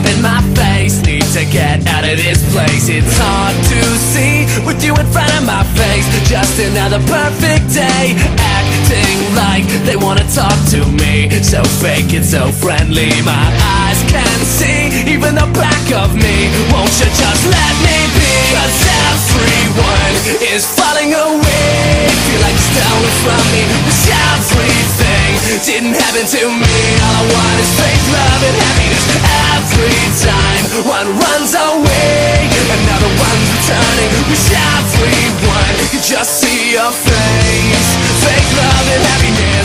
up in my face. Need to get out of this place. It's hard to see with you in front of my face. Just another perfect day, acting like they wanna talk to me. So fake and so friendly, my eyes can see even the back of me. Won't you just let me be? 'Cause everyone is falling away. Feel like stolen from me. Wish everything didn't happen to me. All I want is fake love and happiness. Every time one runs away, another one's returning. Wish everyone could just see your face. Fake love and happiness.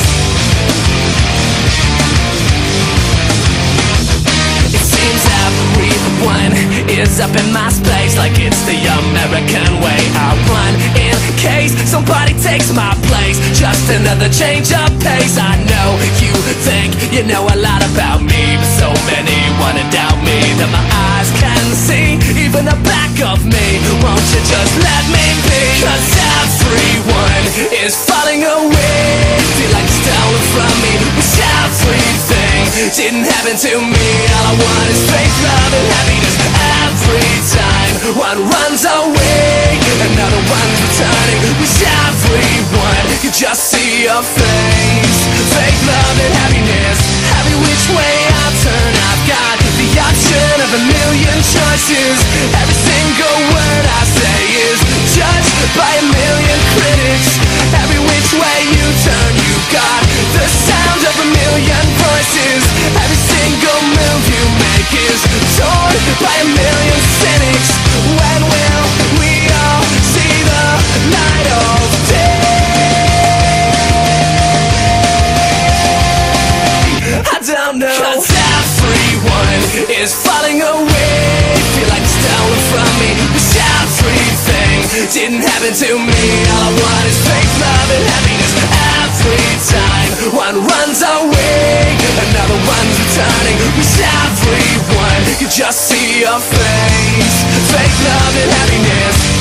It seems everyone is up in my space, like it's the American way. I run in case somebody takes my place. Just another change of pace. I know you think you know a lot about me, but so many wanna doubt me. That my eyes can see even the back of me. Won't you just let me be? 'Cause everyone is falling away. Feel like it's stolen from me. Wish everything didn't happen to me. All I want is fake love and happiness. Every time one runs away, another one's returning. Wish everyone could just see your face. Fake love and happiness. Every which way I turn, I've got the option of a million choices. Every single word I say is judged by a million critics. Every which way you turn, you've got the sound of a million voices. Every single move you make is torn by a million cynics. When will we all see the light of day? I don't know. 'Cause everyone is falling away. Feel like it's stolen from me. Wish everything didn't happen to me. All I want is fake love and happiness. Every time one runs away, another one's returning. Wish everyone could just see your face. Fake love and happiness.